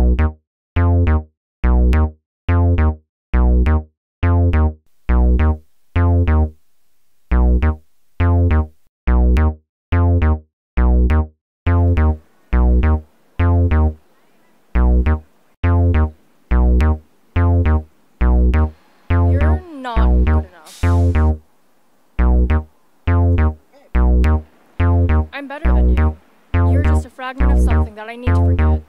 You're not good enough. I'm better than you. You're just a fragment of something that I need to forget.